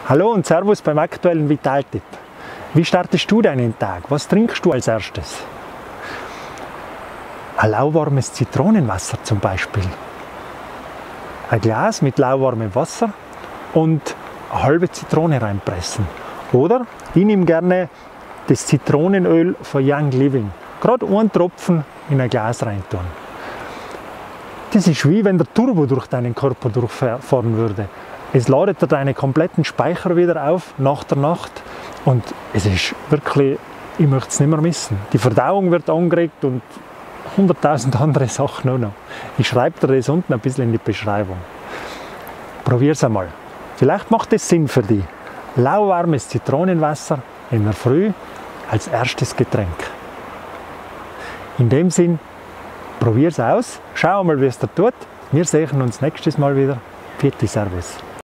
Hallo und Servus beim aktuellen Vitaltipp. Wie startest du deinen Tag? Was trinkst du als erstes? Ein lauwarmes Zitronenwasser zum Beispiel. Ein Glas mit lauwarmem Wasser und eine halbe Zitrone reinpressen. Oder ich nehme gerne das Zitronenöl von Young Living. Gerade einen Tropfen in ein Glas reintun. Das ist wie wenn der Turbo durch deinen Körper durchfahren würde. Es ladet dir deine kompletten Speicher wieder auf nach der Nacht und es ist wirklich, ich möchte es nicht mehr missen. Die Verdauung wird angeregt und 100.000 andere Sachen auch noch. Ich schreibe dir das unten ein bisschen in die Beschreibung. Probier es einmal. Vielleicht macht es Sinn für dich. Lauwarmes Zitronenwasser in der Früh als erstes Getränk. In dem Sinn, probier es aus, schau mal, wie es dir tut. Wir sehen uns nächstes Mal wieder. Vierte Servus.